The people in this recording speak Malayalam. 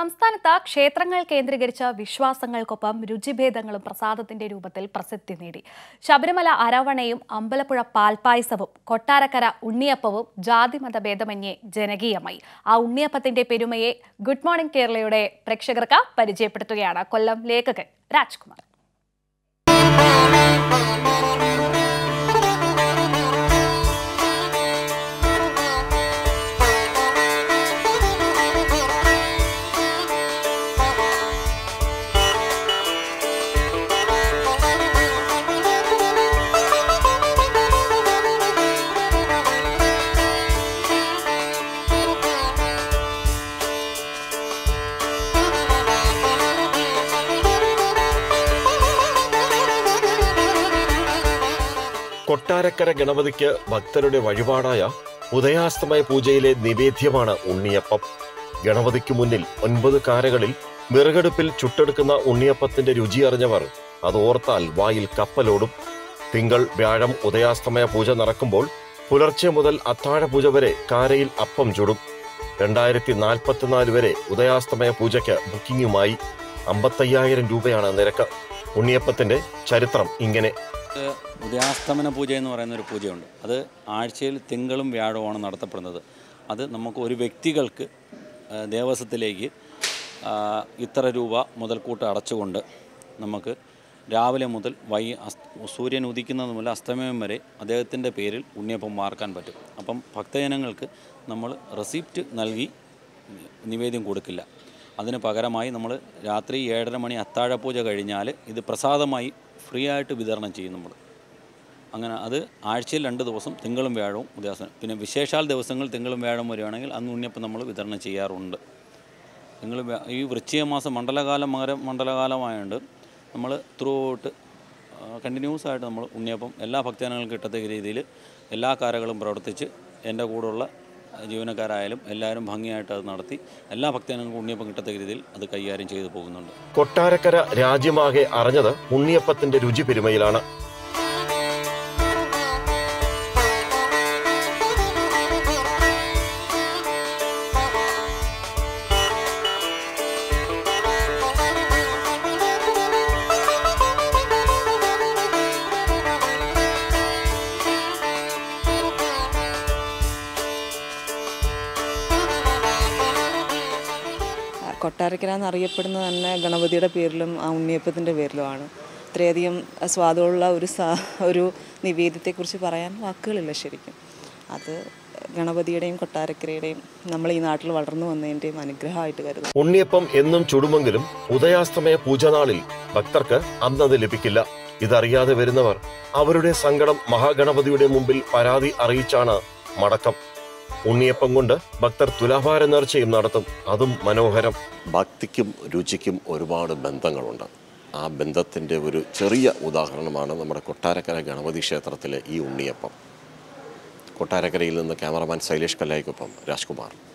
സംസ്ഥാനത്ത് ക്ഷേത്രങ്ങൾ കേന്ദ്രീകരിച്ച വിശ്വാസങ്ങൾക്കൊപ്പം രുചിഭേദങ്ങളും പ്രസാദത്തിന്റെ രൂപത്തിൽ പ്രസിദ്ധി നേടി. ശബരിമല അരവണയും അമ്പലപ്പുഴ പാൽപ്പായസവും കൊട്ടാരക്കര ഉണ്ണിയപ്പവും ജാതിമത ഭേദമന്യേ ജനകീയമായി. ആ ഉണ്ണിയപ്പത്തിന്റെ പെരുമയെ ഗുഡ് മോർണിംഗ് കേരളയുടെ പ്രേക്ഷകർക്ക് പരിചയപ്പെടുത്തുകയാണ് കൊല്ലം ലേഖകൻ രാജ്കുമാർ. കൊട്ടാരക്കര ഗണപതിക്ക് ഭക്തരുടെ വഴിപാടായ ഉദയാസ്തമയ പൂജയിലെ നിവേദ്യമാണ് ഉണ്ണിയപ്പം. ഗണപതിക്ക് മുന്നിൽ 9 കാരകളിൽ വിറകടുപ്പിൽ ചുട്ടെടുക്കുന്ന ഉണ്ണിയപ്പത്തിന്റെ രുചി അറിഞ്ഞവർ അത് ഓർത്താൽ വായിൽ കപ്പലോടും. തിങ്കൾ വ്യാഴം ഉദയാസ്തമയ പൂജ നടക്കുമ്പോൾ പുലർച്ചെ മുതൽ അത്താഴ പൂജ വരെ കാരയിൽ അപ്പം ചുടും. 2044 വരെ ഉദയാസ്തമയ പൂജയ്ക്ക് ബുക്കിംഗുമായി 55,000 രൂപയാണ് നിരക്ക്. ഉണ്ണിയപ്പത്തിന്റെ ചരിത്രം ഇങ്ങനെ. ഉദയാസ്തമന പൂജ എന്ന് പറയുന്ന ഒരു പൂജയുണ്ട്. അത് ആഴ്ചയിൽ തിങ്കളും വ്യാഴവുമാണ് നടത്തപ്പെടുന്നത്. അത് നമുക്ക് ഒരു വ്യക്തികൾക്ക് ദേവസ്വത്തിലേക്ക് ഇത്ര രൂപ മുതൽക്കൂട്ട് അടച്ചുകൊണ്ട് നമുക്ക് രാവിലെ മുതൽ സൂര്യൻ ഉദിക്കുന്നത് മുതൽ അസ്തമയം വരെ അദ്ദേഹത്തിൻ്റെ പേരിൽ ഉണ്ണിയപ്പം വാർക്കാൻ പറ്റും. അപ്പം ഭക്തജനങ്ങൾക്ക് നമ്മൾ റെസിപ്റ്റ് നൽകി നിവേദ്യം കൊടുക്കില്ല. അതിന് പകരമായി നമ്മൾ രാത്രി 7:30 മണി അത്താഴപൂജ കഴിഞ്ഞാൽ ഇത് പ്രസാദമായി ഫ്രീ ആയിട്ട് വിതരണം ചെയ്യും നമ്മൾ. അങ്ങനെ അത് ആഴ്ചയിൽ 2 ദിവസം തിങ്കളും വ്യാഴവും ഉദയാസ്തമനം. പിന്നെ വിശേഷാൽ ദിവസങ്ങൾ തിങ്കളും വ്യാഴം വരികയാണെങ്കിൽ അന്ന് ഉണ്ണിയപ്പം നമ്മൾ വിതരണം ചെയ്യാറുണ്ട്. ഈ വൃശ്ചിക മാസം മണ്ഡലകാലമായതുകൊണ്ട് നമ്മൾ ത്രൂ ഔട്ട് കണ്ടിന്യൂസ് ആയിട്ട് നമ്മൾ ഉണ്ണിയപ്പം എല്ലാ ഭക്തജനങ്ങൾക്കും കിട്ടത്തക്ക രീതിയിൽ എല്ലാ കാരകളും പ്രവർത്തിച്ച് എൻ്റെ കൂടെയുള്ള ജീവനക്കാരായാലും എല്ലാവരും ഭംഗിയായിട്ട് അത് നടത്തി എല്ലാ ഭക്തജനങ്ങൾക്കും ഉണ്ണിയപ്പം കിട്ടത്തക്ക രീതിയിൽ അത് കൈകാര്യം ചെയ്തു പോകുന്നുണ്ട്. കൊട്ടാരക്കര രാജ്യമാകെ അറിഞ്ഞത് ഉണ്ണിയപ്പത്തിന്റെ രുചി പെരുമയിലാണ്. കൊട്ടാരക്കര എന്നറിയപ്പെടുന്നത് തന്നെ ഗണപതിയുടെ പേരിലും ആ ഉണ്ണിയപ്പത്തിൻ്റെ പേരിലുമാണ്. ഇത്രയധികം സ്വാദുള്ള ഒരു നിവേദ്യത്തെക്കുറിച്ച് പറയാൻ വാക്കുകളില്ല ശരിക്കും. അത് ഗണപതിയുടെയും കൊട്ടാരക്കരയുടെയും നമ്മൾ ഈ നാട്ടിൽ വളർന്നു വന്നതിൻ്റെയും അനുഗ്രഹമായിട്ട് കരുതുന്നു. ഉണ്ണിയപ്പം എന്നും ചുടുമെങ്കിലും ഉദയാസ്തമയ പൂജനാളിൽ ഭക്തർക്ക് അന്നത് ലഭിക്കില്ല. ഇതറിയാതെ വരുന്നവർ അവരുടെ സങ്കടം മഹാഗണപതിയുടെ മുമ്പിൽ പരാതി അറിയിച്ചാണ് മടക്കം. ഉണ്ണിയപ്പം കൊണ്ട് ഭക്തർ തുലാഭാര നേർച്ചയും നടത്തും. അതും മനോഹരം. ഭക്തിക്കും രുചിക്കും ഒരുപാട് ബന്ധങ്ങളുണ്ട്. ആ ബന്ധത്തിൻ്റെ ഒരു ചെറിയ ഉദാഹരണമാണ് നമ്മുടെ കൊട്ടാരക്കര ഗണപതി ക്ഷേത്രത്തിലെ ഈ ഉണ്ണിയപ്പം. കൊട്ടാരക്കരയിൽ നിന്ന് ക്യാമറമാൻ ശൈലേഷ് കല്ലായിക്കൊപ്പം രാജ്കുമാർ.